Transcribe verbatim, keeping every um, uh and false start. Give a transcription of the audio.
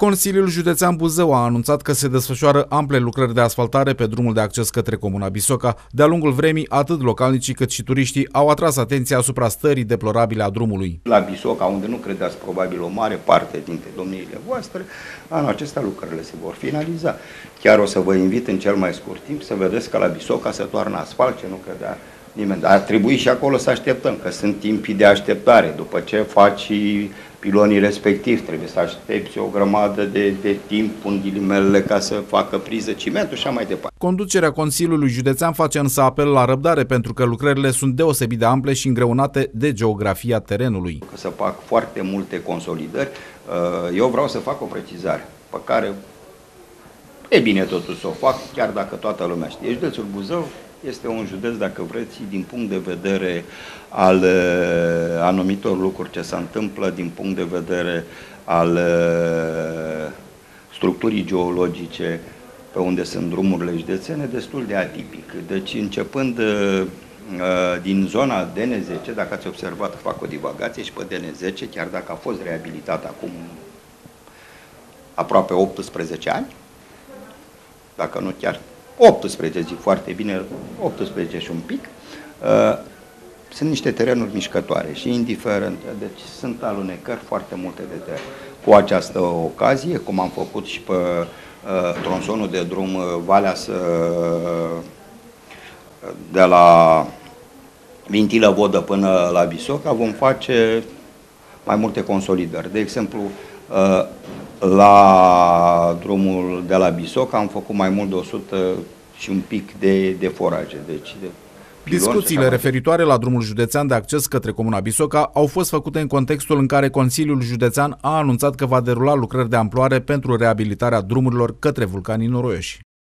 Consiliul Județean Buzău a anunțat că se desfășoară ample lucrări de asfaltare pe drumul de acces către comuna Bisoca. De-a lungul vremii, atât localnicii cât și turiștii au atras atenția asupra stării deplorabile a drumului. La Bisoca, unde nu credeați probabil o mare parte dintre domniile voastre, anul acesta lucrările se vor finaliza. Chiar o să vă invit în cel mai scurt timp să vedeți că la Bisoca se toarnă asfalt, ce nu credea nimeni. Dar ar trebui și acolo să așteptăm, că sunt timpii de așteptare. După ce faci pilonii respectivi, trebuie să aștepți o grămadă de, de timp, în ghilimelele, ca să facă priză cimentul și așa mai departe. Conducerea Consiliului Județean face însă apel la răbdare, pentru că lucrările sunt deosebit de ample și îngreunate de geografia terenului. Că să fac foarte multe consolidări, eu vreau să fac o precizare, pe care e bine totuși să o fac, chiar dacă toată lumea știe. Județul Buzău este un județ, dacă vreți, din punct de vedere al uh, anumitor lucruri ce se întâmplă, din punct de vedere al uh, structurii geologice, pe unde sunt drumurile județene, destul de atipic. Deci, începând uh, din zona D N zece, dacă ați observat, fac o divagație și pe D N zece, chiar dacă a fost reabilitat acum aproape optsprezece ani, dacă nu chiar optsprezece, zic foarte bine, optsprezece și un pic, uh, sunt niște terenuri mișcătoare și indiferent, deci sunt alunecări foarte multe de teren. Cu această ocazie, cum am făcut și pe uh, tronsonul de drum uh, Valea uh, de la Vintilă Vodă până la Bisoca, vom face mai multe consolidări. De exemplu, uh, la drumul de la Bisoca am făcut mai mult de o sută și un pic de, de foraje. Deci de Discuțiile referitoare la drumul județean de acces către comuna Bisoca au fost făcute în contextul în care Consiliul Județean a anunțat că va derula lucrări de amploare pentru reabilitarea drumurilor către Vulcanii Noroioși.